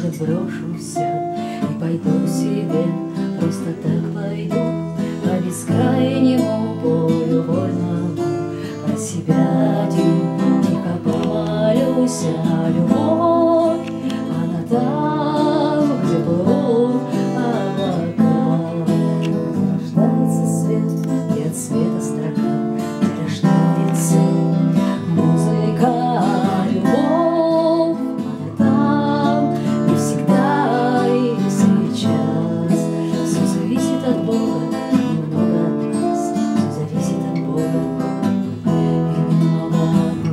может, брошу все и пойду себе, просто так пойду по бескрайнему полю вольному, про себя один тихо помолюсь, а любовь, она там, где плывут облака. Рождается свет, и от света строка, и рождается музыка, а любовь, она там, и всегда, и сейчас. Все зависит от Бога, немного от нас, все зависит от Бога, и немного от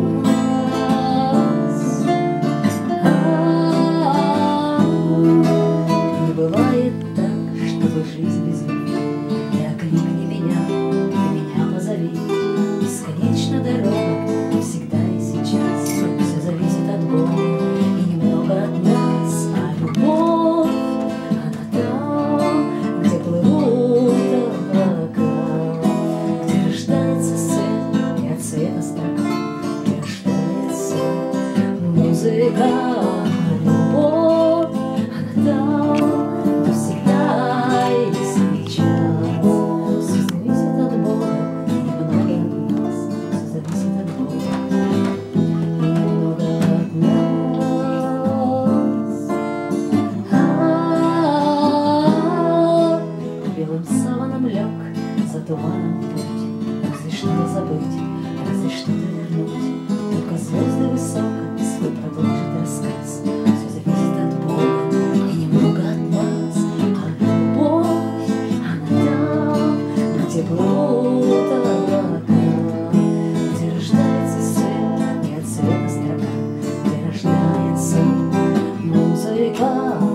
нас. Не бывает так, чтобы жизнь без любви. Ты окликни меня, ты меня позови. Бесконечна дорога, и всегда и сейчас. Все зависит от Бога и немного от нас. А любовь, она там, где плывут облака, где рождается свет, и от света строка, где рождается музыка. Любовь, она там, где всегда и сейчас. Все зависит от Бога, немного от нас. Все зависит от Бога, немного от нас. Белым саваном лег за туманом путь, разве что-то забыть, разве что-то вернуть. Только звезды высоко свой продолжит рассказ. Все зависит от Бога и немного от нас. А любовь, она там, где плывут облака, где рождается свет, и от света строка, где рождается музыка.